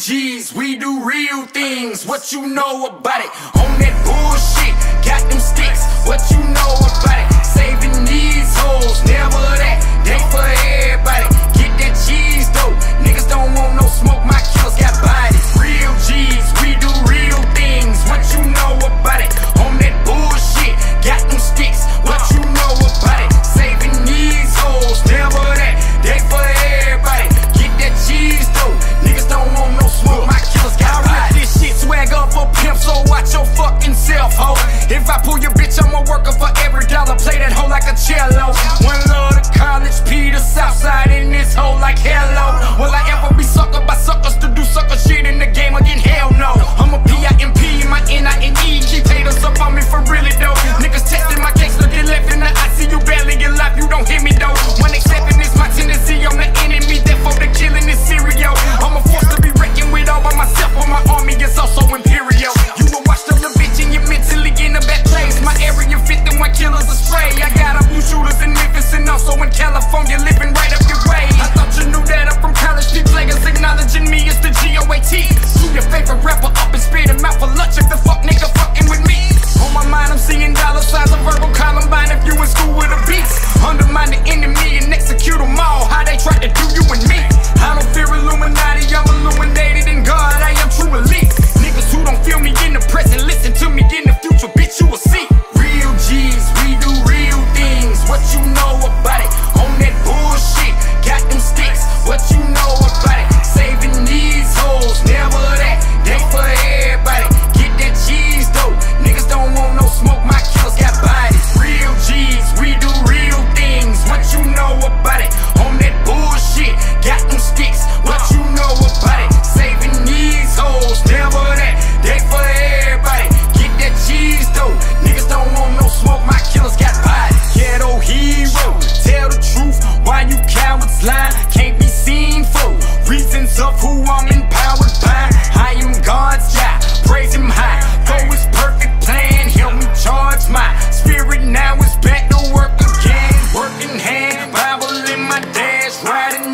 G's, we do real things. What you know about it? On that bullshit, got them sticks. What you know about it? Saving these hoes, never that. They for everybody. Get that cheese though. Niggas don't want no smoke. My kills got bodies. Real G's, we do real things. What you know about it? On that bullshit, got them sticks. What you know about it? Saving these hoes, never that. They for everybody. Get that cheese though. Niggas don't want no smoke. My kills got bodies. This shit swag up for pimp, so watch your fucking self, ho. If I pull your bitch, I'ma work her for every dollar. Play that hoe like a cello. One love to college, P to Southside in this hoe like hello. Will I ever be suckered by suckers to do sucker shit in the game again? Hell no. I'm a P-I-M-P, my N-I-N-E. Keep haters up on me for really though. Niggas testing my gangster, get left in the I see you barely get life, you don't hear me though. One accepting is my tendency, I'm the enemy, therefore the killing is serial. I'm a force to be reckoned with all by myself, but my army is also imperial. You will watch them the bitch and you're mentally in a bad place. My area 51 killers astray. I got a few shooters in Memphis and also in California, living right up your way. I thought you knew that I'm from college, these players acknowledging me as the G-O-A-T. Shoot your favorite rapper up and spit him out for lunch if the fuck nigga fucking with me. On my mind I'm seeing dollar signs of verbal Columbine if you in school with a beast. Undermine the enemy and execute them all, how they try to do you and me. I don't fear Illuminati, I'm illuminated in God, I am true elite. Niggas who don't feel me in the present, listen to me in the future, bitch you will see. Real G's, we do real things. What you know about it? On that bullshit, got them sticks. What you know about it? Saving these hoes, never that. They for everybody. Get that cheese though. Niggas don't want no smoke, my kills got bodies. Real G's, we do real things. What you know about it? On that bullshit, got them sticks. What you know about it? Saving these hoes, never that. They for everybody. Get that cheese though. Niggas don't want no smoke, my killers got bodies. Ghetto hero, tell the truth. Why you cowards lie? Can't be seen for reasons of who I'm empowered by. I am God's child, praise him high. Go his perfect plan, help me charge my spirit now is back to work again. Working hand, Bible in my dash, riding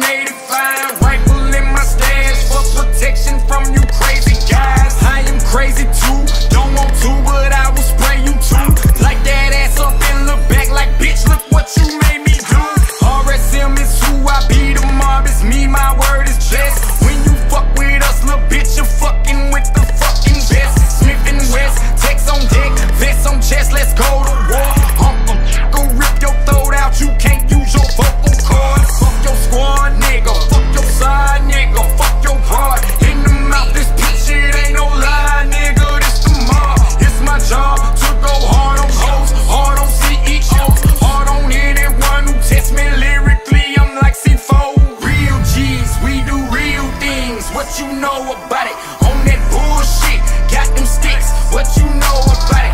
85, rifle in my stash for protection from you crazy guys. I am crazy too, don't want to, but I will spray you too. Like that ass up and look back like bitch, look what you made me do. RSM is who I be, the mob is me, my word is best. When you fuck with us, little bitch, you're fucking with the fucking best. Smith and West, text on deck, vest on chest, let's go to war. Go rip your throat out, you can't use your vocal cords. Fuck your squad, nigga, fuck your side, nigga, fuck your broad. In the mouth, this bitch shit ain't no lie, nigga, this the mob. It's my job to go hard on hoes, hard on CEOs, hard on anyone who tests me lyrically, I'm like C4. Real G's, we do real things. What you know about it? On that bullshit, got them sticks. What you know about it?